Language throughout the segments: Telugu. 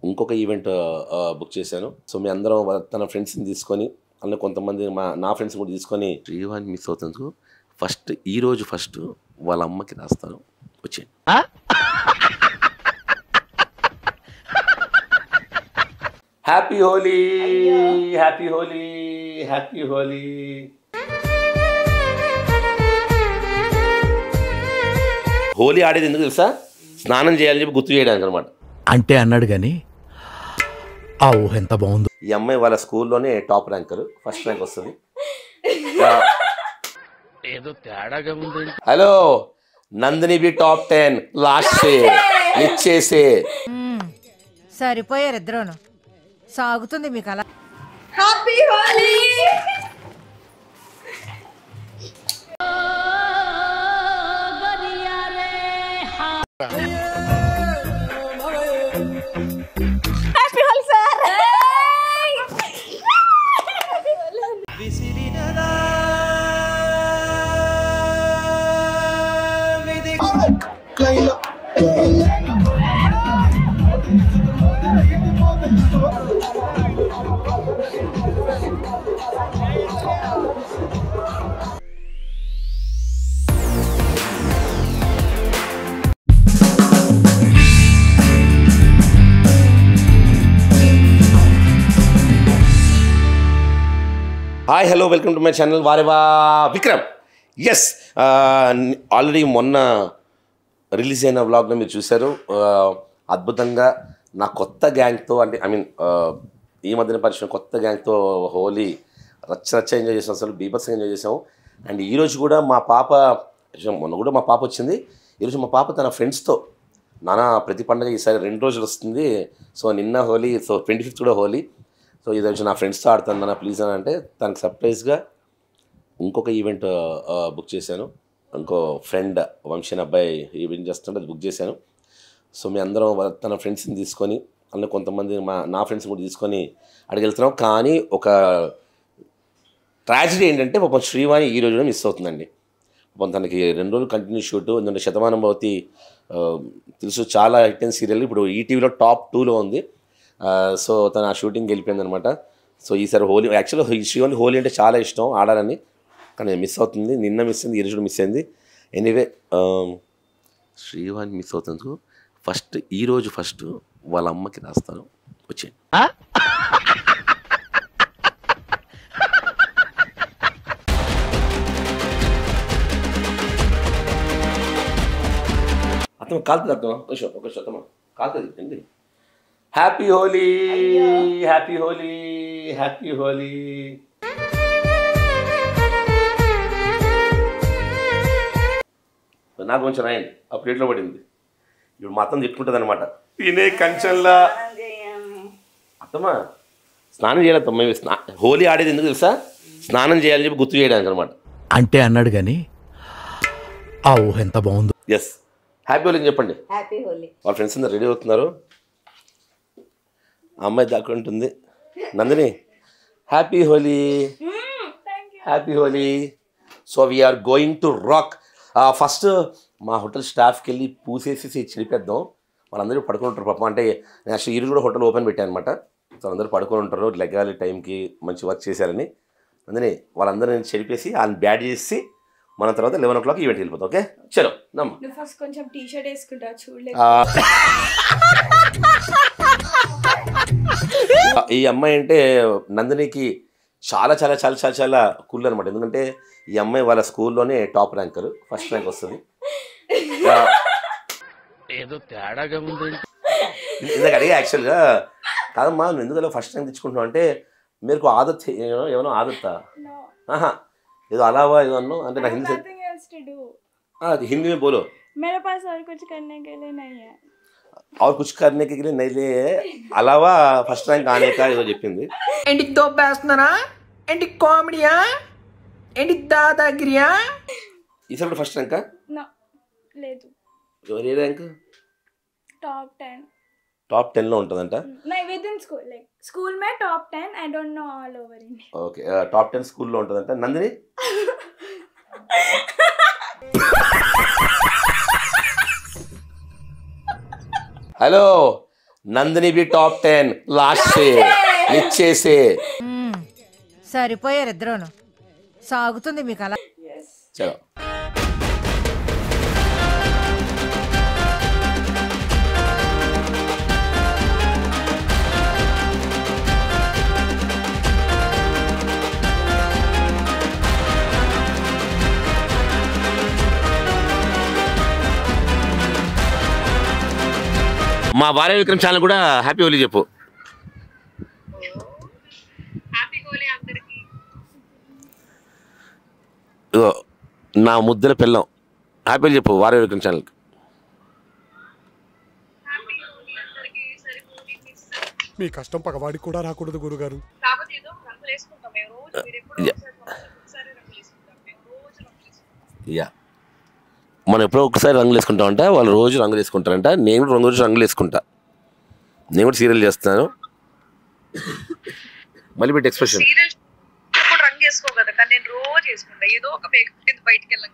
ఇంకొక ఈవెంట్ బుక్ చేశాను. సో మీ అందరం తన ఫ్రెండ్స్ని తీసుకొని అందులో కొంతమంది నా ఫ్రెండ్స్ కూడా తీసుకొని శ్రీవాణి మిస్ అవుతుంది. ఈరోజు ఫస్ట్ వాళ్ళ అమ్మకి రాస్తాను. వచ్చేయండి. Happy Holi, happy Holi, happy Holi. Holi ఆడేది ఎందుకు తెలుసా? స్నానం చేయాలని చెప్పి గుర్తు చేయడానికి అనమాట. అంటే అన్నాడు కానీ ఆ ఊహ ఎంత బాగుంది. ఈ అమ్మాయి వాళ్ళ స్కూల్లోనే టాప్ ర్యాంకర్, ఫస్ట్ ర్యాంక్ వస్తుంది. ఏదో తేడాగా ఉంది. Hello Nandini be top 10 last ఇచ్చేసే. సరిపోయారు ఇద్దరును. సాగుతుంది మీకు అలా. Happy Holi. Happy Holi sir. Hi hello welcome to my channel Vareva Vikram. Yes, already మొన్న రిలీజ్ అయిన వ్లాగ్లో మీరు చూశారు. అద్భుతంగా నా కొత్త గ్యాంగ్తో, అంటే ఈ మధ్యన పరిచయం కొత్త గ్యాంగ్తో హోలీ రచ్చ ఎంజాయ్ చేసాం. అసలు బీభత్సంగా ఎంజాయ్ చేసాము. అండ్ ఈరోజు కూడా మా పాప, మొన్న కూడా మా పాప వచ్చింది. ఈరోజు మా పాప తన ఫ్రెండ్స్తో ప్రతి పండుగ ఈసారి 2 రోజులు వస్తుంది. సో నిన్న హోలీ, సో 25th కూడా హోలీ. సో ఇది వచ్చి నా ఫ్రెండ్స్తో ఆడుతాను నాన్న ప్లీజ్ అని అంటే తనకు సర్ప్రైజ్గా ఇంకొక ఈవెంట్ బుక్ చేశాను. ఇంకో ఫ్రెండ్ వంశీ అబ్బాయి ఈవెంట్ చేస్తుంటే అది బుక్ చేశాను. సో మీ అందరం తన ఫ్రెండ్స్ని తీసుకొని అందులో కొంతమంది నా ఫ్రెండ్స్ కూడా తీసుకొని అక్కడికి వెళ్తున్నాం. కానీ ఒక ట్రాజడీ ఏంటంటే పాపం శ్రీవాణి ఈ రోజున మిస్ అవుతుందండి. పాపం తనకి 2 రోజులు కంటిన్యూ షూట్. ఎందుకంటే శతమానం భవతి తెలుసు, చాలా హిట్ అయిన సీరియల్, ఇప్పుడు ఈటీవీలో టాప్ 2లో ఉంది. సో తను ఆ షూటింగ్కి వెళ్ళిపోయింది అనమాట. సో ఈసారి హోలీ, యాక్చువల్గా శ్రీవాణి హోలీ అంటే చాలా ఇష్టం ఆడాలని, కానీ మిస్ అవుతుంది. నిన్న మిస్ అయింది, ఈరోజు మిస్ అయింది. ఎనీవే శ్రీవాణి మిస్ అవుతుంది. ఈరోజు ఫస్ట్ వాళ్ళ అమ్మకి రాస్తాను. వచ్చేయండి. అతను కాలుతుంది, అతను ఒక శతమా కాలుతుంది. Happy Holi, happy Holi, happy Holi. నాకు కొంచెం రాయండి. ఆ ప్లేట్లో పడింది. ఇప్పుడు మా అత్తమ్మ తిట్టుకుంటుంది అనమాట. తినే కంచెంలా అత్తమ్మా స్నానం చేయాలి. అత్తమ్మ హోలీ ఆడేది ఎందుకు తెలుసా? స్నానం చేయాలని చెప్పి గుర్తు చేయడానికి అనమాట. అంటే అన్నాడు కానీ ఆ ఊహ ఎంత బాగుంది. ఎస్, హ్యాపీ హోలీ అని చెప్పండి. హ్యాపీ హోలీ. వాళ్ళ ఫ్రెండ్స్ అందరు రెడీ అవుతున్నారు. అమ్మాయి దాక్కుంటుంది. Nandini happy Holi, happy Holi. So we are going to rock. First మా హోటల్ స్టాఫ్కి వెళ్ళి పూసేసి చెడిపేద్దాం. వాళ్ళందరూ పడుకుని ఉంటారు పాపం. అంటే నేను యాక్చువల్లీ ఈరోజు కూడా హోటల్ ఓపెన్ పెట్టాను అనమాట. సో అందరూ పడుకొని ఉంటారు, లెగ్గాలి టైంకి మంచి వర్క్ చేశారని. అందుకని వాళ్ళందరూ నేను చెడిపేసి వాళ్ళని బ్యాడ్ చేసి మన తర్వాత 11 o'clock ఈవెంట్ వెళ్ళిపోతాం. ఓకే చలో నమ్మ. నువ్వు ఫస్ట్ కొంచెం టీ-షర్ట్ వేసుకుంటా చూడలేదు. ఈ అమ్మాయి అంటే నందినికి చాలా చాలా చాలా చాలా చాలా కూల్ అనమాట. ఎందుకంటే ఈ అమ్మాయి వాళ్ళ స్కూల్లోనే టాప్ ర్యాంకర్, ఫస్ట్ ర్యాంక్ వస్తుంది. ఏదో తేడాగా ఉంది. ఇందాక అడిగా యాక్చువల్గా, కాదమ్మా నువ్వు ఎందుకు ఫస్ట్ ర్యాంక్ తెచ్చుకుంటున్నావు అంటే మీరు ఆదత్ ఏమన్నా ఆదత్తా ఏదో అలావా ఏదో అన్నా అంటే నాకు హిందీ में बोलो. मेरे पास और कुछ करने के लिए नहीं है. और कुछ करने के लिए नहीं अलावा फर्स्ट रैंक आने का ఏదో చెప్పింది. ఏంటి దోపేస్తున్నారా? ఏంటి కామెడీయా? ఏంటి దాదాగిరియా? ఈసారి ఫస్ట్ ర్యాంకా? నో లేదు. ఏ ర్యాంక్? టాప్ 10. టాప్ 10 లో ఉంటుందంట. नहीं with in school, like school में top 10. I don't know all over India. Okay, top 10 స్కూల్లో ఉంటుందంట. Nandini hello Nandini be top 10 last ఇచ్చేసే. సరిపోయారు ఇద్దరును. సాగుతుంది మీకు అలా. చలో మా భార్య విక్రమ్ ఛానల్ కూడా హ్యాపీ హోలీ చెప్పు. ఇగో నా ముద్దల పిల్లం హ్యాపీ హోలీ చెప్పు భార్య విక్రమ్ ఛానల్కి. మీ కష్టం పగవాడికి కూడా రాకూడదు గురుగారు. యా మనం ఎప్పుడో ఒకసారి రంగులు వేసుకుంటామంట, వాళ్ళు రోజు రంగులు వేసుకుంటారంట. నేను కూడా రోజు రంగులు వేసుకుంటా. నేను కూడా సీరియల్ చేస్తాను. మళ్ళీ పెట్టి ఎక్స్ప్రెషన్ రంగు వేసుకో కదా, కానీ నేను రోజు వేసుకుంటా ఏదో ఒక మేకప్ బయటికి వెళ్ళాక.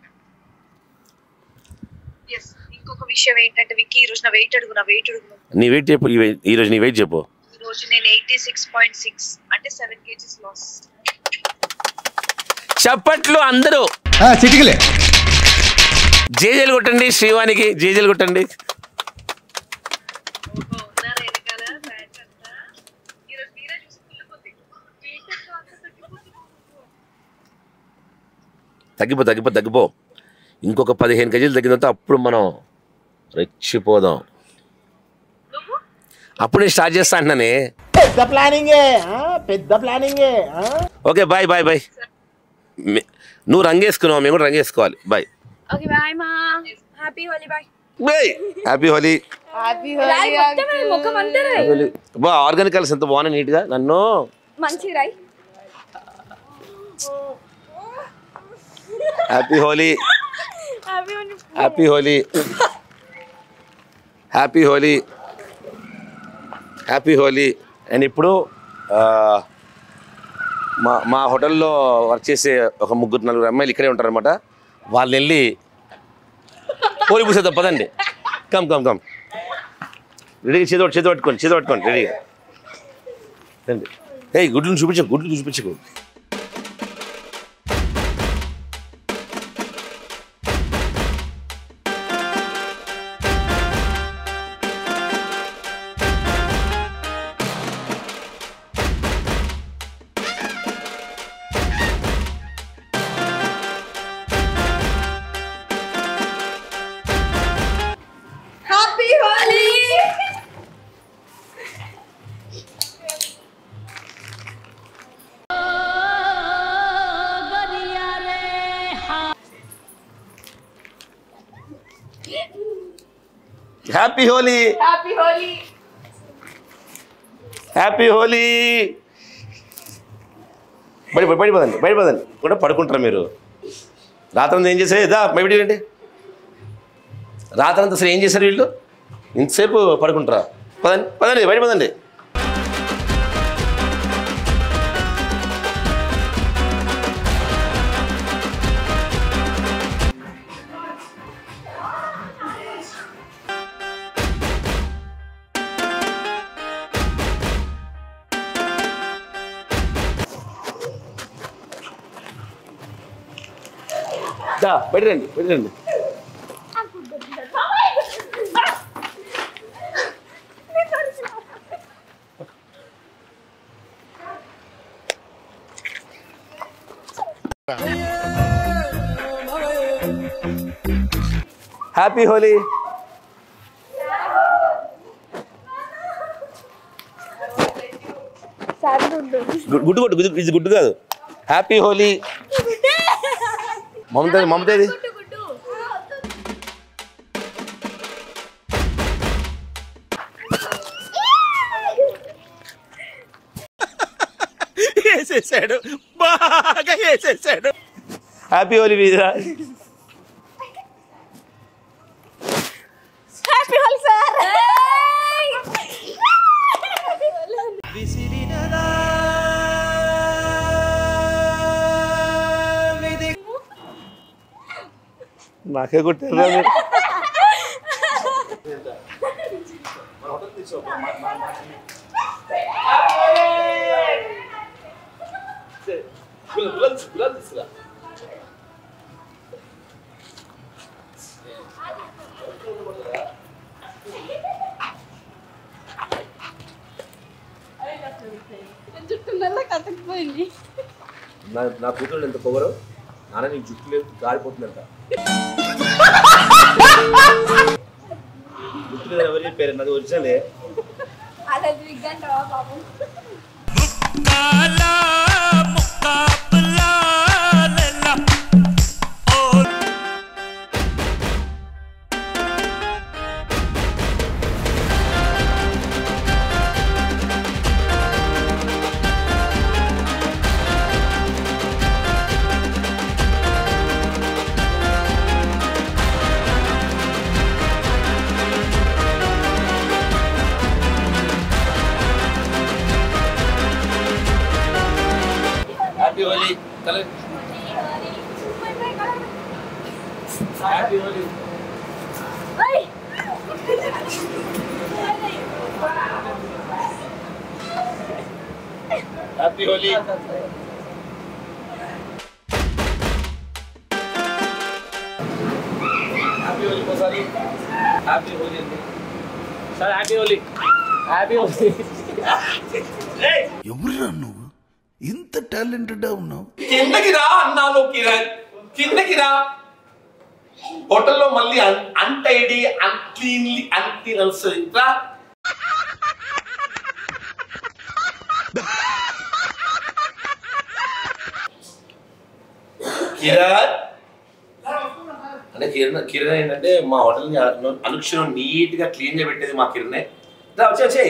ఇంకొక విషయం ఏంటంటే విక్కీ, ఈ రోజు నా వెయిట్ అడుగు. నీ వెయిట్ చెప్పు. ఈరోజు నీ వెయిట్ చెప్పు. ఈ రోజు నేను 86.6 అంటే 7 kgs లాస్. చప్పట్లు అందరూ. చిటికలే జేజేలు కొట్టండి, శ్రీవానికి జేజేలు కొట్టండి. తగ్గిపో. ఇంకొక 15 kgs తగ్గిన తర్వాత అప్పుడు మనం రెచ్చిపోదాం. అప్పుడు నేను స్టార్ట్ చేస్తా అంటున్నానే. పెద్ద ప్లానింగే. Okay bye. నువ్వు రంగేసుకున్నావు, మేము కూడా రంగేసుకోవాలి. Bye. Okay, bye, ma. Happy Holi, bye. Happy Holi. ముఖం అంతా రాయి. బా ఆర్గానిక్ కలర్స్ ఎంత బాగున్నాయి నీట్గా. నన్ను మంచి రాయి. Happy Holi. Happy Holi. Happy Holi. Happy Holi. And ఇప్పుడు మా హోటల్లో వర్క్ చేసే ఒక 3-4 అమ్మాయిలు ఇక్కడే ఉంటారనమాట. వాళ్ళు వెళ్ళి హోలీ పూసేద్దాం పదండి. కమ్ రెడీగా చేతి పట్టుకోండి రెడీగా రండి. గుడ్లు చూపించకు. Happy Holi. Happy Holi. Happy Holi. Happy Holi. బయటపదండి కూడా పడుకుంటారా మీరు? రాత్రంతా ఏం చేశారు? బయట ఏంటి రాత్రంతా అసలు ఏం చేశారు వీళ్ళు? ఇంతసేపు పడుకుంటారా? పదండి బయటపదండి. బయట రండి. హ్యాపీ హోలీ. గుడ్డు ఇది గుడ్డు కాదు. హ్యాపీ హోలీ. మమతది వేసేసాడు, బాగా వేసేసాడు. Happy Holi Veera. Happy Holi, sir. నాకే కొట్టారు. జుట్టున్నల్లా కతకపోయింది. నా కూతురు ఎంత పొగరు నాన్న నీకు జుట్టు లేదు గారిపోతుందంట. జుట్టు లేదు ఎవరు చెప్పారు? నాది ఒరిజినలే. అలా దిగ్గంటావా బాబు? Happy Holi colour. Happy Holi. Happy Holi. Happy Holi ఒకసారి. హ్యాపీ హోలీ అండి sir. Happy Holi. Happy Holi. ఎవరురా నువ్వు ఇంత టాలెంటెడ్ ఉన్నావు? కిందకి రా అన్నాను కిరణ్, కిందకి రా. హోటల్లో మళ్ళీ అన్టైడీ అన్క్లీన్లీ అన్క్లీన్ వస్తుంది రా. కిరణ్ అంటే కిరణ్ ఏంటంటే మా హోటల్ని అనుక్షణం నీట్ గా క్లీన్ గా పెట్టేది మా కిరణే. రా వచ్చేయి.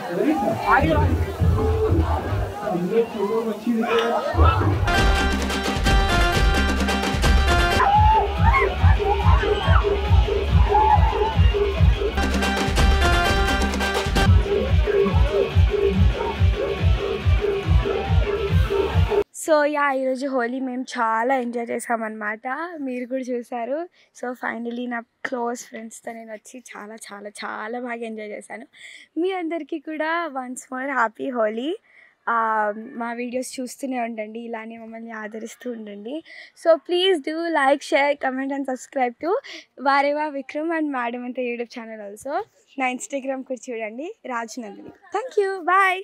సో యా ఈరోజు హోలీ మేము చాలా ఎంజాయ్ చేసామన్నమాట. మీరు కూడా చూసారు. సో ఫైనలీ నా క్లోజ్ ఫ్రెండ్స్తో నేను వచ్చి చాలా చాలా చాలా బాగా ఎంజాయ్ చేశాను. మీ అందరికీ కూడా వన్స్ మోర్ హ్యాపీ హోలీ. మా వీడియోస్ చూస్తూనే ఉండండి, ఇలానే మమ్మల్ని ఆదరిస్తూ ఉండండి. So please do like, share, comment and subscribe to Vareva Vikram and madam అంత యూట్యూబ్ ఛానల్ ఆల్సో. నా ఇన్స్టాగ్రామ్ కూడా చూడండి, రాజ్నందిని. Thank you, bye.